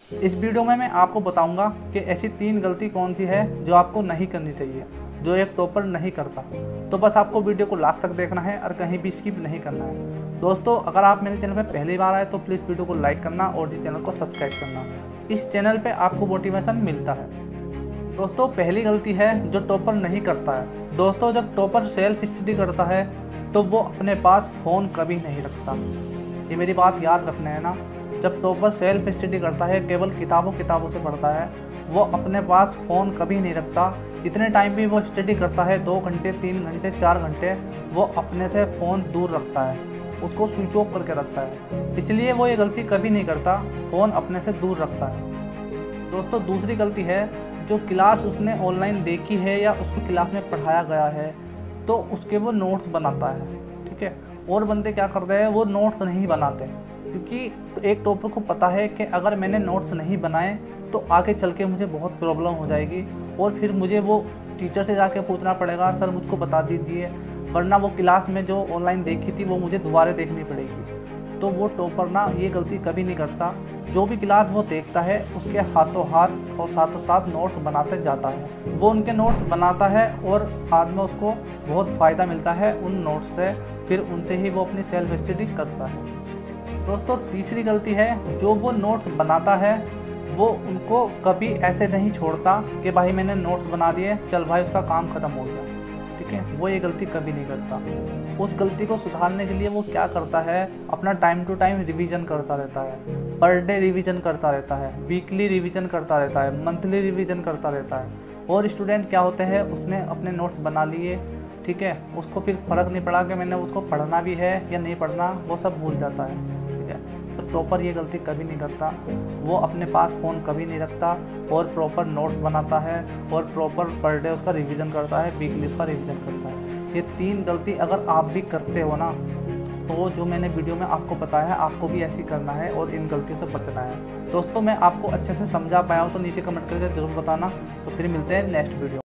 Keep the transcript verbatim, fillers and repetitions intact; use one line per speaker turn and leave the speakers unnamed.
इस वीडियो में मैं आपको बताऊंगा कि ऐसी तीन गलती कौन सी है जो आपको नहीं करनी चाहिए, जो एक टॉपर नहीं करता। तो बस आपको वीडियो को लास्ट तक देखना है और कहीं भी स्किप नहीं करना है। दोस्तों, अगर आप मेरे चैनल पर पहली बार आए तो प्लीज़ वीडियो को लाइक करना और जी चैनल को सब्सक्राइब करना। इस चैनल पर आपको मोटिवेशन मिलता है। दोस्तों, पहली गलती है जो टॉपर नहीं करता है। दोस्तों, जब टॉपर सेल्फ स्टडी करता है तो वो अपने पास फ़ोन कभी नहीं रखता। ये मेरी बात याद रखना है ना। जब टॉपर सेल्फ स्टडी करता है, केवल किताबों किताबों से पढ़ता है, वो अपने पास फ़ोन कभी नहीं रखता। जितने टाइम भी वो स्टडी करता है, दो घंटे तीन घंटे चार घंटे, वो अपने से फ़ोन दूर रखता है, उसको स्विच ऑफ करके रखता है। इसलिए वो ये गलती कभी नहीं करता, फ़ोन अपने से दूर रखता है। दोस्तों, दूसरी गलती है जो क्लास उसने ऑनलाइन देखी है या उसको क्लास में पढ़ाया गया है तो उसके वो नोट्स बनाता है। ठीक है, और बंदे क्या करते हैं, वो नोट्स नहीं बनाते, क्योंकि एक टॉपर को पता है कि अगर मैंने नोट्स नहीं बनाए तो आगे चल के मुझे बहुत प्रॉब्लम हो जाएगी और फिर मुझे वो टीचर से जाके पूछना पड़ेगा, सर मुझको बता दीजिए, वरना वो क्लास में जो ऑनलाइन देखी थी वो मुझे दोबारा देखनी पड़ेगी। तो वो टॉपर ना ये गलती कभी नहीं करता। जो भी क्लास वो देखता है उसके हाथों हाथ और साथों साथ नोट्स बनाते जाता है। वो उनके नोट्स बनाता है और बाद में उसको बहुत फ़ायदा मिलता है उन नोट्स से, फिर उनसे ही वो अपनी सेल्फ स्टडी करता है। दोस्तों, तीसरी गलती है जो वो नोट्स बनाता है वो उनको कभी ऐसे नहीं छोड़ता कि भाई मैंने नोट्स बना दिए, चल भाई उसका काम ख़त्म हो गया। ठीक है, वो ये गलती कभी नहीं करता। उस गलती को सुधारने के लिए वो क्या करता है, अपना टाइम टू टाइम रिवीजन करता रहता है। पर डे रिवीजन करता रहता है, वीकली रिवीजन करता रहता है, मंथली रिवीजन करता रहता है। और स्टूडेंट क्या होते हैं, उसने अपने नोट्स बना लिए, ठीक है, उसको फिर फ़र्क नहीं पड़ा कि मैंने उसको पढ़ना भी है या नहीं पढ़ना, वो सब भूल जाता है। ठीक है, तो टॉपर ये गलती कभी नहीं करता। वो अपने पास फ़ोन कभी नहीं रखता और प्रॉपर नोट्स बनाता है और प्रॉपर पर डे उसका रिवीजन करता है, वीकली उसका रिवीजन करता है। ये तीन गलती अगर आप भी करते हो ना, तो जो मैंने वीडियो में आपको बताया है आपको भी ऐसी करना है और इन गलतियों से बचना है। दोस्तों, मैं आपको अच्छे से समझा पाया हूँ तो नीचे कमेंट करके ज़रूर बताना। तो फिर मिलते हैं नेक्स्ट वीडियो।